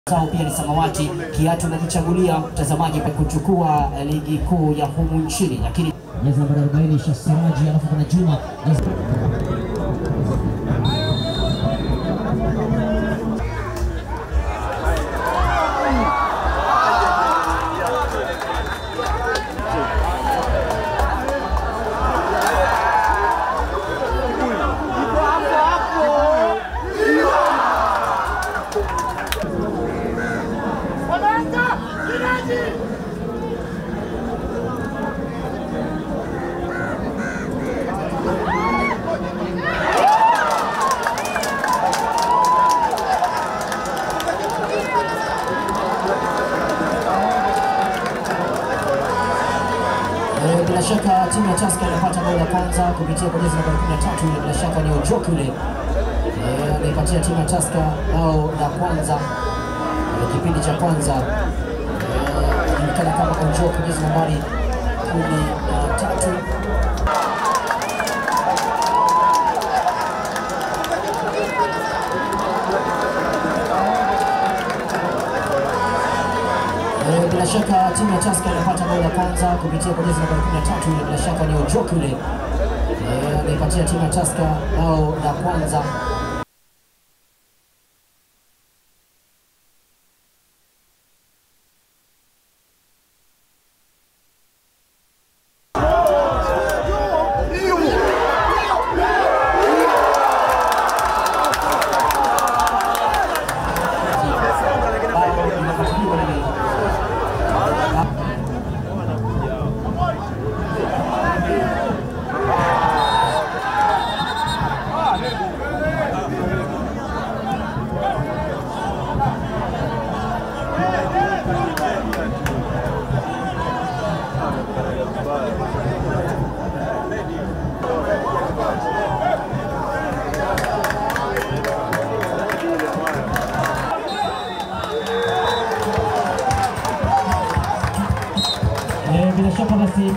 Sao pia ni samawati, kiatu najichagulia mtazamaji pa kuchukua ligi kuu ya humu nchini, lakini jezi namba 40 Shasiraji, alafu kuna Juma bila shaka timu ya Tusker inapata goli la kwanza kupitia kwa jezi namba 13. Bila shaka ni Ojoki yule anaipatia timu ya Tusker bao la kwanza kipindi cha kwanza, inaonekana kama Ojoki jezi nambari 13. Bila shaka timu ya Tusker inapata goli la kwanza kupitia kwa jezi namba 13. Bila shaka ni Ojoki yule anaipatia timu ya Tusker bao la kwanza. Bila shaka basi